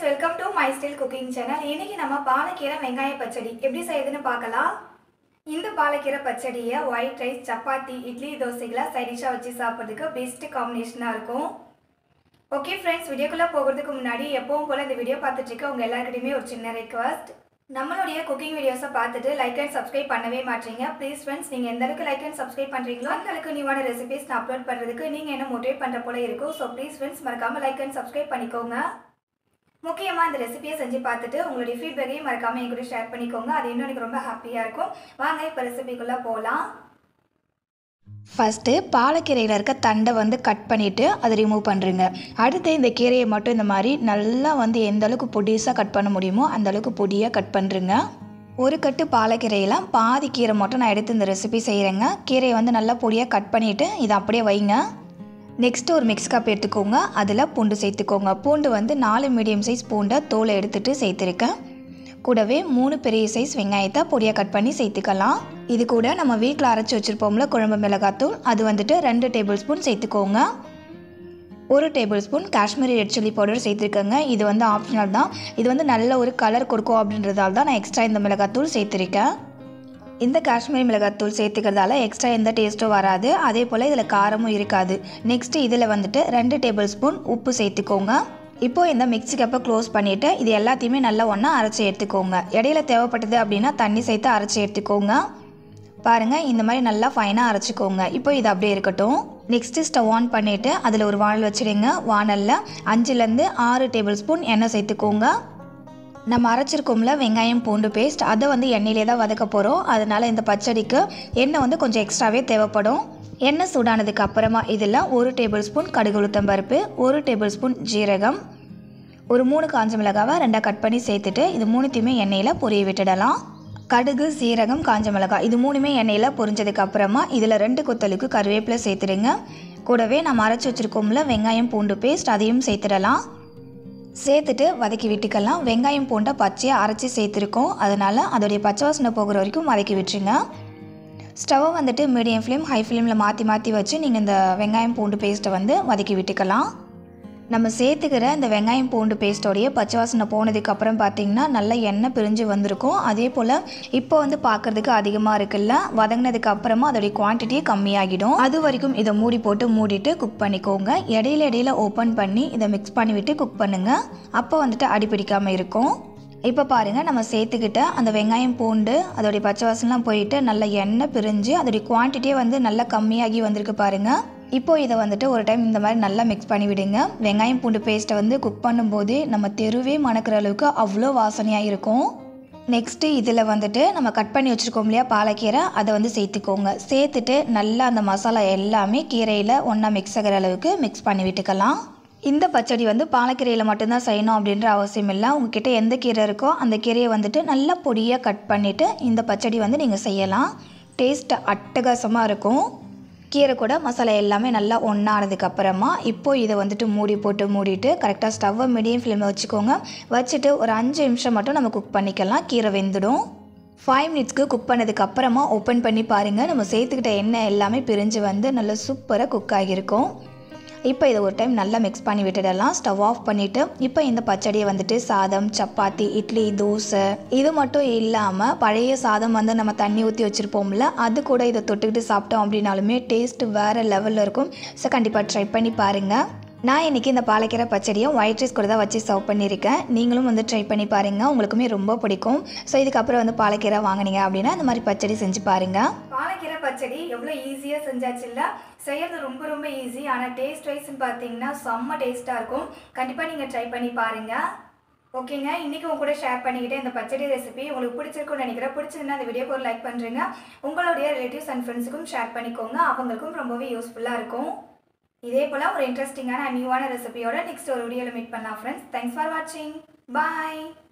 Welcome to my style cooking channel. இன்னைக்கு நம்ம பாலக்கீரை வெங்காய பச்சடி எப்படி செய்யுதுன்னு பார்க்கலாம். இந்த பாலக்கீரை பச்சடியை ஒயிட் ரைஸ், சப்பாத்தி, இட்லி, தோசைகளை சைட் டிஷ்ஷாக வச்சு சாப்பிட்றதுக்கு பெஸ்ட் காம்பினேஷனாக இருக்கும். ஓகே ஃப்ரெண்ட்ஸ், வீடியோக்குள்ளே போகிறதுக்கு முன்னாடி எப்பவும் போல் இந்த வீடியோ பார்த்துட்டு இருக்க உங்கள் எல்லாருக்கிட்டையுமே ஒரு சின்ன ரெக்வஸ்ட். நம்மளுடைய குக்கிங் வீடியோஸை பார்த்துட்டு லைக் அண்ட் சப்ஸ்கிரைப் பண்ணவே மாட்டீங்க. ப்ளீஸ் ஃப்ரெண்ட்ஸ், நீங்கள் எந்த அளவுக்கு லைக் அண்ட் சப்ஸ்கிரைப் பண்ணுறீங்களோ அந்த அளவுக்கு நியூவான ரெசிபிஸ் நான் அப்லோட் பண்ணுறதுக்கு நீங்கள் என்ன மோட்டிவேட் பண்ணுற போல இருக்கும். ஸோ ப்ளீஸ் ஃப்ரெண்ட்ஸ், மறக்காமல் லைக் அண்ட் சப்ஸ்கிரைப் பண்ணிக்கோங்க. முக்கியமாக இந்த ரெசிபியை செஞ்சு பார்த்துட்டு உங்களுடைய ஃபீட்பேக்கையும் மறக்காமல் என் கூட ஷேர் பண்ணிக்கோங்க. அது இன்னும் எனக்கு ரொம்ப ஹாப்பியாக இருக்கும். வாங்க இப்போ ரெசிபிக்குள்ளே போகலாம். ஃபஸ்ட்டு பாலக்கீரையில் இருக்க தண்டை கட் பண்ணிவிட்டு அதை ரிமூவ் பண்ணுறேங்க. அடுத்து இந்த கீரையை மட்டும் இந்த மாதிரி நல்லா எந்த அளவுக்கு பொடிசாக கட் பண்ண முடியுமோ அந்த அளவுக்கு பொடியாக கட் பண்ணுறேங்க. ஒரு கட்டு பாலக்கீரையில் பாதி கீரை மட்டும் நான் எடுத்து இந்த ரெசிபி செய்கிறேங்க. கீரையை நல்லா பொடியாக கட் பண்ணிவிட்டு இதை அப்படியே வைங்க. நெக்ஸ்ட்டு ஒரு மிக்ஸ் கப் எடுத்துக்கோங்க. அதில் பூண்டு சேர்த்துக்கோங்க. பூண்டு 4 மீடியம் சைஸ் பூண்டை தோலை எடுத்துகிட்டு சேர்த்துருக்கேன். கூடவே 3 பெரிய சைஸ் வெங்காயத்தை பொடியாக கட் பண்ணி சேர்த்துக்கலாம். இது கூட நம்ம வீட்டில் அரைச்சி வச்சுருப்போம்ல குழம்பு மிளகாத்தூள், அது 2 டேபிள் ஸ்பூன் சேர்த்துக்கோங்க. 1 tablespoon Kashmiri red chilli powder சேர்த்துருக்கேங்க. இது ஆப்ஷனல் தான். இது நல்ல ஒரு கலர் கொடுக்கும் அப்படின்றதால தான் நான் எக்ஸ்ட்ரா இந்த மிளகாத்தூள் சேர்த்துருக்கேன். இந்த காஷ்மீரி மிளகாத்தூள் சேர்த்துக்கிறதால எக்ஸ்ட்ரா எந்த டேஸ்ட்டும் வராது. அதே போல் இதில் காரமும் இருக்காது. நெக்ஸ்ட்டு இதில் 2 டேபிள் ஸ்பூன் உப்பு சேர்த்துக்கோங்க. இப்போது இந்த மிக்ஸி கப்பை க்ளோஸ் பண்ணிவிட்டு இது எல்லாத்தையுமே நல்லா ஒன்றா அரைச்சி எடுத்துக்கோங்க. இடையில தேவைப்பட்டது அப்படின்னா தண்ணி சேர்த்து அரைச்சி எடுத்துக்கோங்க. பாருங்கள், இந்த மாதிரி நல்லா ஃபைனாக அரைச்சிக்கோங்க. இப்போ இது அப்படியே இருக்கட்டும். நெக்ஸ்ட்டு ஸ்டவ் ஆன் பண்ணிவிட்டு அதில் ஒரு வானல் வச்சுடுங்க. வானலில் 5லேருந்து 6 டேபிள் ஸ்பூன் எண்ணெய் சேர்த்துக்கோங்க. நம்ம அரைச்சிருக்கோம்ல வெங்காயம் பூண்டு பேஸ்ட், அதை எண்ணெயிலே தான் வதக்க போகிறோம். அதனால் இந்த பச்சடிக்கு எண்ணெய் கொஞ்சம் எக்ஸ்ட்ராவே தேவைப்படும். எண்ணெய் சூடானதுக்கு அப்புறமா இதில் 1 டேபிள் ஸ்பூன் கடுகு உளுத்தம் பருப்பு, 1 டேபிள் ஸ்பூன் ஜீரகம், ஒரு 3 காஞ்ச மிளகாவை 2 கட் பண்ணி சேர்த்துட்டு இது 3த்தையுமே எண்ணெயில் பொரிய விட்டுடலாம். கடுகு, சீரகம், காஞ்ச மிளகாய் இது 3மே எண்ணெயில் பொரிஞ்சதுக்கு அப்புறமா இதில் 2 கொத்தலுக்கு கருவேப்பிலை சேர்த்துடுங்க. கூடவே நம்ம அரைச்சி வச்சுருக்கோம்ல வெங்காயம் பூண்டு பேஸ்ட், அதையும் சேர்த்துடலாம். சேர்த்துட்டு வதக்கி விட்டுக்கலாம். வெங்காயம் பூண்டை பச்சையாக அரைச்சி சேர்த்துருக்கோம். அதனால் அதோடைய பச்சை வாசனை போகிற வரைக்கும் வதக்கி விட்டுருங்க. ஸ்டவ்வை மீடியம் ஃப்ளேம், ஹை ஃப்ளேமில் மாற்றி வச்சு நீங்கள் இந்த வெங்காயம் பூண்டு பேஸ்ட்டை வதக்கி விட்டுக்கலாம். நம்ம சேர்த்துக்கிற இந்த வெங்காயம் பூண்டு பேஸ்ட்டோடைய பச்சை வாசனை போனதுக்கப்புறம் பார்த்திங்கன்னா நல்லா எண்ணெய் பிரிஞ்சு வந்திருக்கும். அதே போல் இப்போ பார்க்குறதுக்கு அதிகமாக இருக்குல்ல, வதங்கினதுக்கு அப்புறமா அதோடைய குவான்டிட்டியே கம்மியாகிடும். அது வரைக்கும் இதை மூடிட்டு குக் பண்ணிக்கோங்க. இடையில ஓப்பன் பண்ணி இதை மிக்ஸ் பண்ணிவிட்டு குக் பண்ணுங்கள். அப்போ அடி பிடிக்காமல் இருக்கும். இப்போ பாருங்கள், நம்ம சேர்த்துக்கிட்ட அந்த வெங்காயம் பூண்டு அதோடைய பச்சை வாசனைலாம் போயிட்டு நல்லா எண்ணெய் பிரிஞ்சு அதோடைய குவான்டிட்டியே நல்லா கம்மியாகி வந்திருக்கு பாருங்கள். இப்போது இதை ஒரு டைம் இந்த மாதிரி நல்லா மிக்ஸ் பண்ணி விடுங்க. வெங்காயம் பூண்டு பேஸ்ட்டை குக் பண்ணும்போது நம்ம தெருவே மணக்கிற அளவுக்கு அவ்வளோ வாசனையாக இருக்கும். நெக்ஸ்ட்டு இதில் நம்ம கட் பண்ணி வச்சுருக்கோம் இல்லையா பாலக்கீரை, அதை சேர்த்துக்கோங்க. சேர்த்துட்டு நல்லா அந்த மசாலா எல்லாமே கீரையில் ஒன்றா மிக்ஸ் ஆகிற அளவுக்கு மிக்ஸ் பண்ணி விட்டுக்கலாம். இந்த பச்சடி பாலக்கீரையில் மட்டும்தான் செய்யணும் அப்படின்ற அவசியம் இல்லை. உங்ககிட்ட எந்த கீரை இருக்கோ அந்த கீரையை நல்லா பொடியாக கட் பண்ணிவிட்டு இந்த பச்சடி நீங்கள் செய்யலாம். டேஸ்ட் அட்டகாசமாக இருக்கும். கீரை கூட மசாலா எல்லாமே நல்லா ஒன்றானதுக்கப்புறமா இப்போது இதை மூடிட்டு கரெக்டாக ஸ்டவ்வை மீடியம் ஃப்ளேமில் வச்சுக்கோங்க. வச்சுட்டு ஒரு 5 நிமிஷம் மட்டும் நம்ம குக் பண்ணிக்கலாம். கீரை வெந்துடும். 5 மினிட்ஸ்க்கு குக் பண்ணதுக்கப்புறமா ஓப்பன் பண்ணி பாருங்கள். நம்ம சேர்த்துக்கிட்ட எண்ணெய் எல்லாமே பிரிஞ்சு நல்லா சூப்பராக குக் ஆகியிருக்கும். இப்போ இதை ஒரு டைம் நல்லா மிக்ஸ் பண்ணி விட்டுடலாம். ஸ்டவ் ஆஃப் பண்ணிவிட்டு இப்போ இந்த பச்சடியை சாதம், சப்பாத்தி, இட்லி, தோசை இது மட்டும் இல்லாமல் பழைய சாதம் நம்ம தண்ணி ஊற்றி வச்சுருப்போம்ல, அது கூட இதை தொட்டுக்கிட்டு சாப்பிட்டோம் அப்படின்னாலுமே டேஸ்ட்டு வேறு லெவலில் இருக்கும். ஸோ கண்டிப்பாக ட்ரை பண்ணி பாருங்கள். நான் இன்றைக்கி இந்த பாலக்கீரை பச்சடியை ஒயிட் ரைஸ் கூட தான் வச்சு சர்வ் பண்ணியிருக்கேன். நீங்களும் ட்ரை பண்ணி பாருங்கள், உங்களுக்குமே ரொம்ப பிடிக்கும். ஸோ இதுக்கப்புறம் பாலக்கீரை வாங்கினீங்க அப்படின்னா இந்த மாதிரி பச்சடி செஞ்சு பாருங்கள். பாலக்கீரை பச்சடி எவ்வளோ ஈஸியாக செஞ்சாச்சு இல்லை, செய்கிறது ரொம்ப ஈஸி. ஆனால் டேஸ்ட் வைஸ்ன்னு பார்த்தீங்கன்னா செம்ம டேஸ்ட்டாக இருக்கும். கண்டிப்பாக நீங்கள் ட்ரை பண்ணி பாருங்கள். ஓகேங்க, இன்றைக்கி உங்க கூட ஷேர் பண்ணிக்கிட்டே இந்த பச்சடி ரெசிபி உங்களுக்கு பிடிச்சிருக்குன்னு நினைக்கிறேன். பிடிச்சிருந்தா இந்த வீடியோக்கு ஒரு லைக் பண்ணுறீங்க. உங்களுடைய ரிலேட்டிவ்ஸ் அண்ட் ஃப்ரெண்ட்ஸுக்கும் ஷேர் பண்ணிக்கோங்க. அவங்களுக்கும் ரொம்பவே யூஸ்ஃபுல்லாக இருக்கும். இதே போல் ஒரு இன்ட்ரெஸ்டிங்கான நியூவான ரெசிபியோட நெக்ஸ்ட் ஒரு வீடியோவில் மீட் பண்ணலாம் ஃப்ரெண்ட்ஸ். தேங்க்ஸ் ஃபார் வாட்சிங். பாய்.